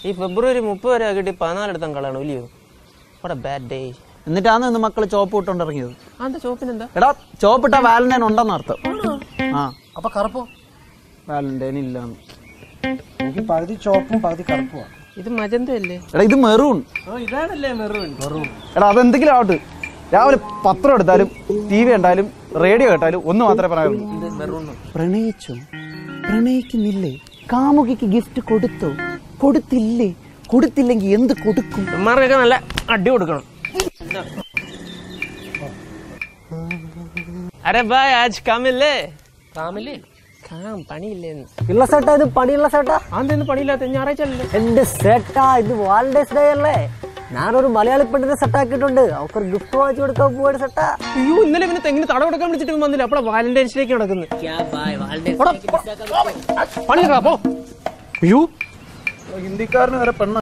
ഈ ഫെബ്രുവരി 30 വരെ കിട്ടി 14 എടുത്താൽ കളയണം ഇല്ലയോ? What a bad day. എന്നിട്ടാണ് ഇന്ന് മക്കള് ചോപ്പ് ഇട്ടോണ്ടിറങ്ങിയത്. അതെന്താ ചോപ്പിനെന്താ? എടാ ചോപ്പിട്ട വാലന്റൈൻ ഉണ്ടെന്ന് അർത്ഥം. ആ അപ്പൊ കറുപ്പോ? വാലന്റൈൻ ഇല്ലാന്ന്. എനിക്ക് പകുതി ചോപ്പും പകുതി കറുപ്പുമാണ്. ഇത് മജന്ത അല്ലേ? എടാ ഇത് മെറൂൺ. ഇതാണല്ലേ മെറൂൺ. എടാ അതെന്തെങ്കിലും ആവട്ടെ, രാവിലെ പത്രം എടുത്താലും TV കണ്ടാലും റേഡിയോ കേട്ടാലും ഒന്ന് മാത്രമേ പറയാറുള്ളൂ. പ്രണയിച്ചോ? പ്രണയിക്കുന്നില്ലേ? കാമുകിക്ക് ഗിഫ്റ്റ് കൊടുത്തോ? കൊടുത്തില്ലേ? കൊടുത്തില്ലെങ്കിൽ എന്ത് കൊടുക്കും? ഇവന്മാർക്കൊക്കെ നല്ല അടി കൊടുക്കണം. അരെ ഭായ് ആജ് കാമില്ലേ? കാമില്ലേ? പണിയില്ലേന്ന്. ഇല്ല സേട്ടാ, ഇത് പണിയുള്ള സേട്ടാ. അതെന്ത് പണിയില്ലാത്ത? ഞായറാഴ്ച അല്ലേ? എന്റെ സേട്ടാ, ഇത് വാലന്റൈൻസ് ഡേ അല്ലേ? ഞാനൊരു മലയാളി പെണ്ണിനെ സെറ്റാക്കിയിട്ടുണ്ട്. അവർക്ക് ഗിഫ്റ്റ് വാങ്ങിച്ചു കൊടുക്കാൻ പോവാണ് സേട്ടാ. അയ്യോ, ഇന്നലെ പിന്നെ തെങ്ങിന് തട കൊടുക്കാൻ വിളിച്ചിട്ട് വന്നില്ല. അപ്പഴാ വാലന്റൈൻസ് ഡേക്ക് നടക്കുന്നത്. പണി പോ. അയ്യോ, ഹിന്ദിക്കാരന് വരെ പെണ്ണ